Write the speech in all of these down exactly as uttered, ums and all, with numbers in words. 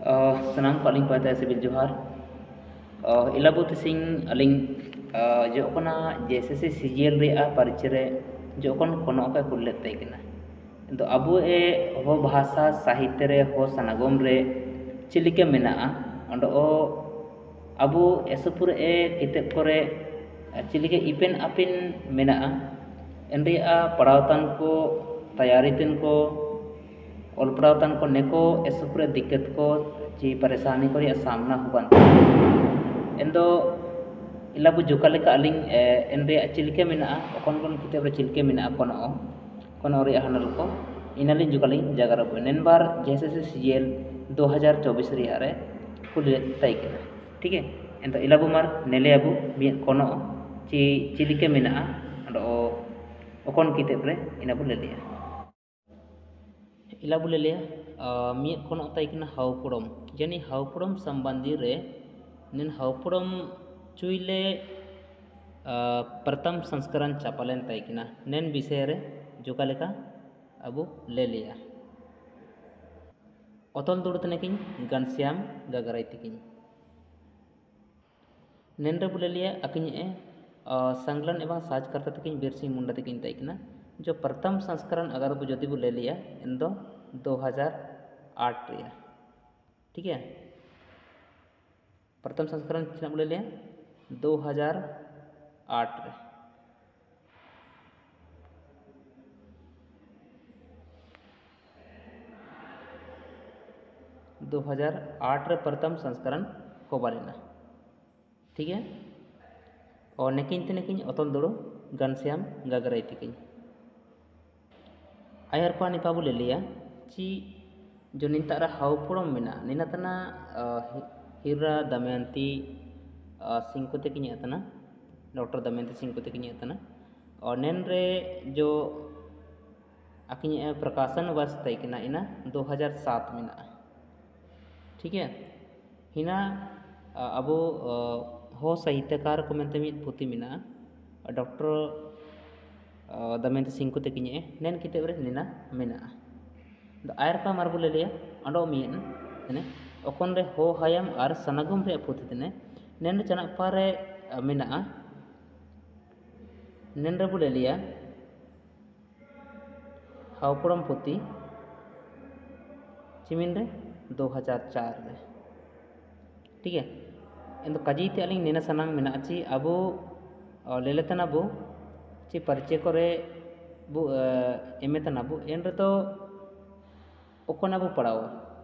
सनाम को अलिंग पाते सिविल जोहार इलाबुत सिंह अलिंग जो जैसे से सीजीएल रे परिचय रे जो कोनो का कुल तैकना तो अब ए हो भाषा साहित्य रे हो सनागम रे चिलिके मेना अंडो अब एसपुर ए किताब करे चिलिके इपेन अपिन मेना एनरिया पढ़ावतन को तैयारी तिन को और पढ़ावतन को नेको एसपुर दिक्कत को ची परेशानी को सामना हुआ एंदो इलाबु जोका लेका अलिंग एनरिया चिलिके मेना कोन कोन किताब रे चिलिके मेना कोनो कोनो रे हनल को इनालिन जोकालिंग जगह रब नेनबार जैसे से सीएल दो हज़ार चौबीस रिया रे कुल तय केना ठीक है एंदो इलाबु मार नेले अबु मी कोनो ची चिलिके मेना अंडो ओकोन किताब रे इनाबु लेलिया इलाबु लेलिया मी कोनो तय केना हाउपुरम जनी हाउपुरम संबंधी रे नेन हाउपुरम चुइले प्रथम संस्करण चापालेन तय केना नेन विषय रे जोका लेका अबु ले लिया ओतल दुड़त नेकिन घनश्याम गगराई तकिन नेन रे बुले लिया अकिन ए संकलन एवं साजकर्ता तकिन बिरसी मुंडा तकिन तय केना जो प्रथम संस्करण अगर बु जदि बु ले लिया इन दो दो हज़ार आठ रिया ठीक है प्रथम संस्करण कितना बोले लिया दो हज़ार आठ रे दो हज़ार आठ रे प्रथम संस्करण हो बालेना ठीक है और नेकिन ते नेकिन अतल दड़ो घनश्याम गगराई तकिन आयरपा निपा बोले लिया ची जो निंता हाउपुरम मेना निनातना हिरा दमयंती सिंह को तकिन यातना डॉक्टर दमयंती सिंह को तकिन यातना और नेन रे जो अकिन प्रकाशन वर्ष तय केना इना दो हज़ार सात में ठीक है हिना अब हो साहित्यकार को मेनते मिद पुथी मेना डॉक्टर दमयंती सिंह को तकिन नेन किताब रे निना मेना आयरपा मार बोले लिया अंडो मीन ने ओकोन रे हो हायम आर सनागम रे पुथी तने नेन चना पारे मेना नेन रे बोले लिया हाउपुरम पुथी चिमिन रे दो हज़ार चार रे ठीक है इन काजीते अलिंग नेना सनांग मेना ची अबो लेलेतना बो ची परिचय करे बु एमेतना बु एन रे तो ओकोना बु पढ़ाओ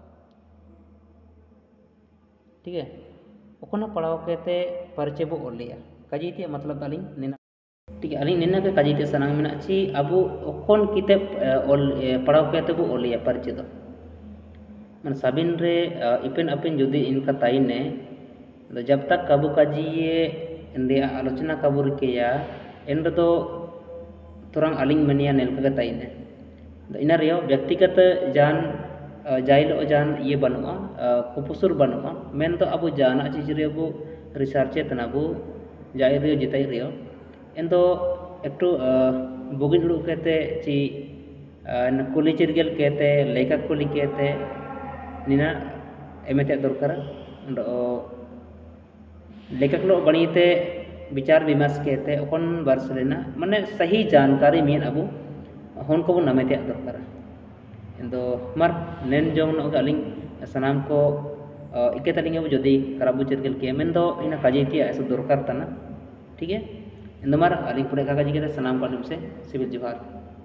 ठीक है ओकोना पढ़ाओ कहते परिचय बो ओर लिया काजीते मतलब अलिंग नेना ठीक है अलिंग नेना के काजीते सनांग मेना ची अबो ओकोन किताब ओल पढ़ाओ कहते बो ओर लिया परिचय दो मन साबिन रे इपेन अपिन जुदी इनका ताइने तो जब तक काबू काजिए इंडिया आलोचना काबू रिकेया इन तो तुरंग अलिंग मनिया नेल का ताइने इन रियो व्यक्तिगत जान जाइल जान ये बनुआ कुपुसुर बनुआ मेन तो अब जाना चीज रे बो रिसर्चे तनाबू जाय रियो जिताई रियो इन तो एकटू बुगिन उड़ू कहते ची कुली चिरगेल कहते लेखा कुली कहते निना एमते दरकार लेखक लोग बणीते विचार विमर्श कहते ओकन वर्ष लेना माने सही जानकारी मेन अबू हन को नमेते दरकार इन्दो मार नेन जोन अलिंग सनाम को इके तलिंग अब जदि कराबू चिरगेल के मेन दो इन काजीती ऐसा दरकार तना ठीक है इंदो मार अलिंग पुरे कागजी के सनाम को से सिविल जोहार।